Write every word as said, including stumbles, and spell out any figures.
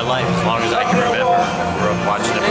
my life as long as I can remember. I grew up watching them